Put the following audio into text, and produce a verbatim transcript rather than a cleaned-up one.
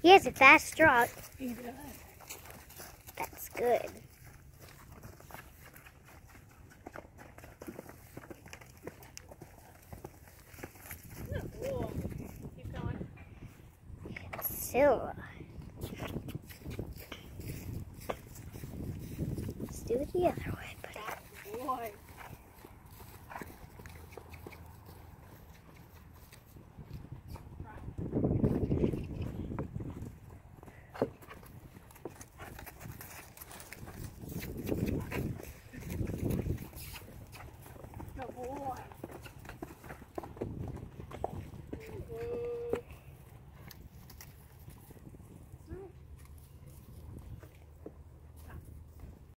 He has a fast trot. He does. That's good. Cool. Keep going. Silva. Let's do it the other way, buddy. Boy. Good boy.